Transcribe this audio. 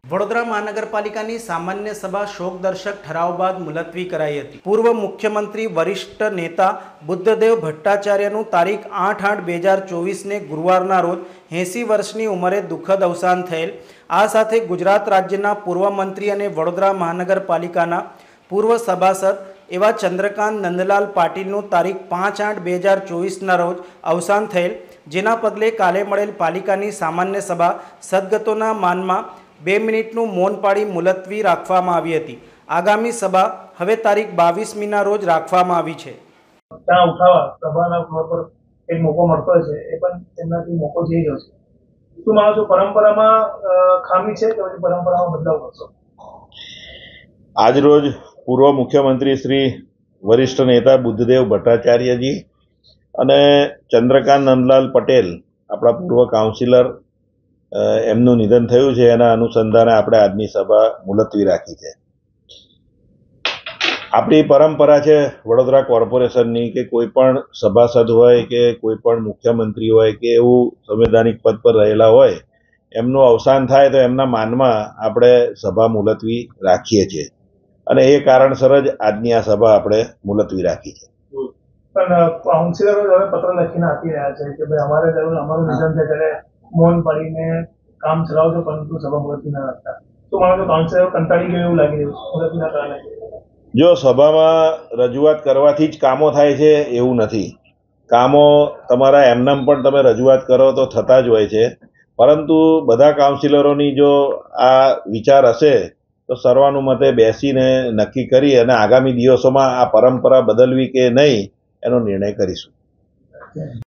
વડોદરા મહાનગરપાલિકાની સામાન્ય સભા શોકદર્શક ઠરાવ બાદ મુલતવી કરાઈ હતી। પૂર્વ મુખ્યમંત્રી વરિષ્ઠ નેતા બુદ્ધદેવ ભટ્ટાચાર્યનું તારીખ 8/8/2024ને ગુરુવારના રોજ 80 વર્ષની ઉંમરે દુઃખદ અવસાન થયેલ। આ સાથે ગુજરાત રાજ્યના પૂર્વ મંત્રી અને વડોદરા મહાનગરપાલિકાના પૂર્વ સભાસદ એવા ચંદ્રકાંત નંદલાલ પાટીલનું તારીખ 5/8/2024ના રોજ અવસાન થયેલ, જેના પગલે કાલે મળેલ પાલિકાની સામાન્ય સભા સદગતોના માનમાં 2 મિનિટનું મૌન પાડી મુલતવી રાખવામાં આવી હતી। આગામી સભા હવે તારીખ 22મીના રોજ રાખવામાં આવી છે। ત્યાં ઉઠાવા સભાના ફ્લોર પર એક મોકો મળતો છે, એ પણ તેમનાથી મોકો જઈ રહ્યો છે। શું માનો છો, પરંપરામાં ખામી છે કે પછી પરંપરામાં બદલાવ કરશો? આજ રોજ પૂર્વ મુખ્યમંત્રી શ્રી વરિષ્ઠ નેતા બુદ્ધદેવ ભટ્ટાચાર્યજી અને ચંદ્રકાંત નંદલાલ પટેલ આપણા પૂર્વ કાઉન્સિલર એમનું નિધન થયું છે। એના અનુસંધાને આપણે આજની સભા મુલતવી રાખી છે। આપણી પરંપરા છે વડોદરા કોર્પોરેશનની કે કોઈ પણ સભાસદ હોય કે કોઈ પણ મુખ્યમંત્રી હોય કે એવું સંવૈધાનિક પદ પર રહેલા હોય, એમનું અવસાન થાય તો એમના માનમાં આપણે સભા મુલતવી રાખીએ છીએ અને એ કારણસર જ આજની આ સભા આપણે મુલતવી રાખી છે। પણ કાઉન્સિલરો હવે પત્ર લખીને આપી રહ્યા છે કે ભાઈ અમારે અમારું નિધન થાય ત્યારે મૌન પાડીને કામ ચલાવજો, પરંતુ સભા મુલતવી ના રાખતા। શું માનો છો, કાઉન્સિલરો કંટાળી ગયો એવું લાગી રહ્યું છે મુલતવીના કારણે? જો સભામાં રજૂઆત કરવાથી જ કામો થાય છે એવું નથી। કામો તમારા એમનેમ પણ તમે રજૂઆત કરો તો થતા જ હોય છે, પરંતુ બધા કાઉન્સિલરોની જો આ વિચાર હશે તો સર્વાનુમતે બેસીને નક્કી કરી અને આગામી દિવસોમાં આ પરંપરા બદલવી કે નહીં એનો નિર્ણય કરીશું।